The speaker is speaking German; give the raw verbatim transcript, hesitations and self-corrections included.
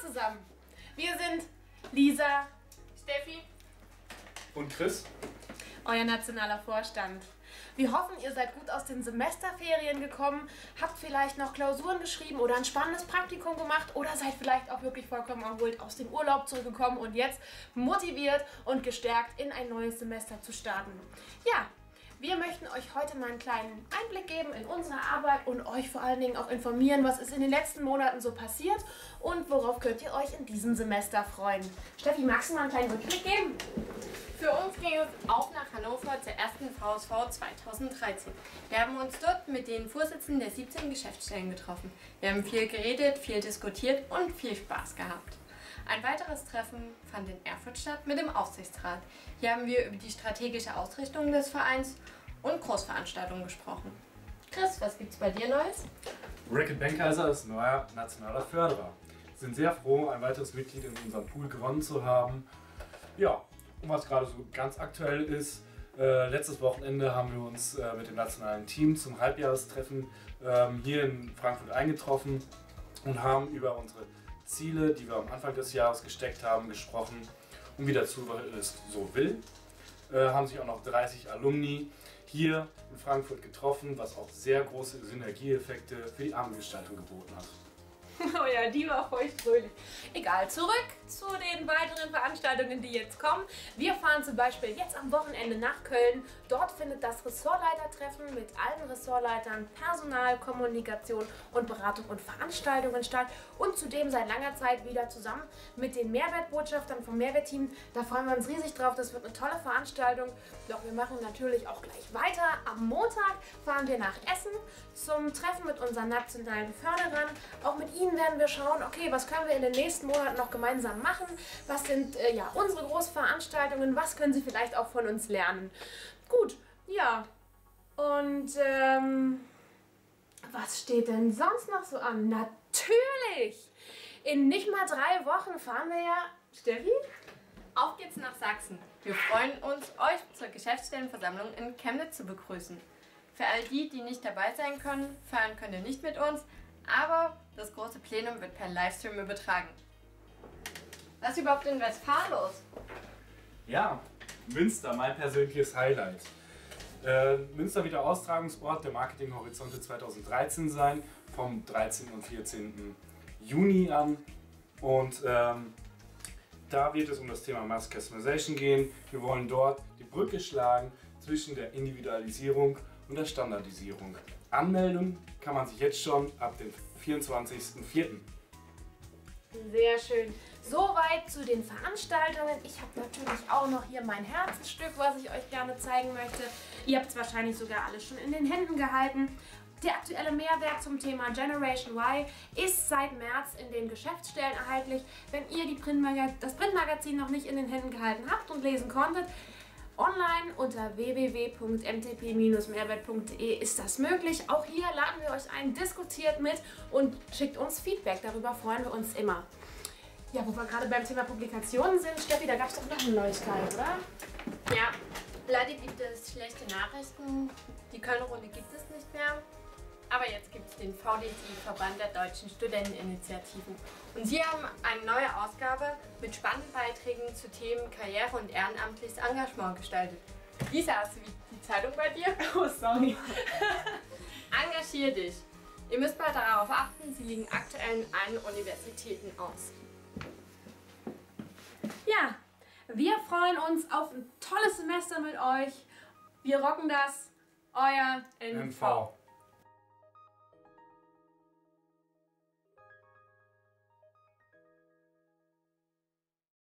zusammen. Wir sind Lisa, Steffi und Chris, euer nationaler Vorstand. Wir hoffen, ihr seid gut aus den Semesterferien gekommen, habt vielleicht noch Klausuren geschrieben oder ein spannendes Praktikum gemacht oder seid vielleicht auch wirklich vollkommen erholt aus dem Urlaub zurückgekommen und jetzt motiviert und gestärkt in ein neues Semester zu starten. Ja, wir möchten euch heute mal einen kleinen Einblick geben in unsere Arbeit und euch vor allen Dingen auch informieren, was ist in den letzten Monaten so passiert und worauf könnt ihr euch in diesem Semester freuen. Steffi, magst du mal einen kleinen Rückblick geben? Für uns ging es auch nach Hannover zur ersten V S V zweitausenddreizehn. Wir haben uns dort mit den Vorsitzenden der siebzehn Geschäftsstellen getroffen. Wir haben viel geredet, viel diskutiert und viel Spaß gehabt. Ein weiteres Treffen fand in Erfurt statt mit dem Aufsichtsrat. Hier haben wir über die strategische Ausrichtung des Vereins und Großveranstaltungen gesprochen. Chris, was gibt's bei dir Neues? Racket Benkheiser ist neuer nationaler Förderer. Wir sind sehr froh, ein weiteres Mitglied in unserem Pool gewonnen zu haben. Ja, und was gerade so ganz aktuell ist, äh, letztes Wochenende haben wir uns äh, mit dem nationalen Team zum Halbjahrestreffen ähm, hier in Frankfurt eingetroffen und haben über unsere Ziele, die wir am Anfang des Jahres gesteckt haben, gesprochen. Und wie dazu es so will, äh, haben sich auch noch dreißig Alumni hier in Frankfurt getroffen, was auch sehr große Synergieeffekte für die Abendgestaltung geboten hat. Oh ja, die war feuchtfröhlich. Egal, zurück zu den weiteren Veranstaltungen, die jetzt kommen. Wir fahren zum Beispiel jetzt am Wochenende nach Köln. Dort findet das Ressortleitertreffen mit allen Ressortleitern Personal, Kommunikation und Beratung und Veranstaltungen statt. Und zudem seit langer Zeit wieder zusammen mit den Mehrwertbotschaftern vom Mehrwertteam. Da freuen wir uns riesig drauf. Das wird eine tolle Veranstaltung. Doch wir machen natürlich auch gleich weiter. Am Montag fahren wir nach Essen zum Treffen mit unseren nationalen Förderern. Auch mit ihnen werden wir schauen, okay, was können wir in den nächsten Monaten noch gemeinsam machen? Was sind äh, ja, unsere Großveranstaltungen? Was können sie vielleicht auch von uns lernen? Gut, ja. Und ähm, was steht denn sonst noch so an? Natürlich! In nicht mal drei Wochen fahren wir ja... Steffi? Auf geht's nach Sachsen. Wir freuen uns, euch zur Geschäftsstellenversammlung in Chemnitz zu begrüßen. Für all die, die nicht dabei sein können, feiern könnt ihr nicht mit uns, aber das große Plenum wird per Livestream übertragen. Was ist überhaupt in Westfalen los? Ja, Münster, mein persönliches Highlight. Äh, Münster wird der Austragungsort der Marketing Horizonte zweitausenddreizehn sein, vom dreizehnten und vierzehnten Juni an. Und ähm, da wird es um das Thema Mass Customization gehen. Wir wollen dort die Brücke schlagen zwischen der Individualisierung und der Standardisierung. Anmelden kann man sich jetzt schon ab dem vierundzwanzigsten vierten Sehr schön. Soweit zu den Veranstaltungen. Ich habe natürlich auch noch hier mein Herzensstück, was ich euch gerne zeigen möchte. Ihr habt es wahrscheinlich sogar alles schon in den Händen gehalten. Der aktuelle Mehrwert zum Thema Generation Y ist seit März in den Geschäftsstellen erhältlich. Wenn ihr die Printmaga- das Printmagazin noch nicht in den Händen gehalten habt und lesen konntet, online unter w w w punkt m t p Bindestrich mehrwert punkt de ist das möglich. Auch hier laden wir euch ein, diskutiert mit und schickt uns Feedback. Darüber freuen wir uns immer. Ja, wo wir gerade beim Thema Publikationen sind, Steffi, da gab es doch noch eine Neuigkeit, oder? Ja, leider gibt es schlechte Nachrichten. Die Köln-Runde gibt es nicht mehr. Aber jetzt gibt es den V D T, Verband der Deutschen Studenteninitiativen. Und sie haben eine neue Ausgabe mit spannenden Beiträgen zu Themen Karriere und ehrenamtliches Engagement gestaltet. Lisa, hast du die Zeitung bei dir? Oh, sorry. Engagier dich. Ihr müsst mal darauf achten, sie liegen aktuell in allen Universitäten aus. Ja, wir freuen uns auf ein tolles Semester mit euch. Wir rocken das. Euer N V.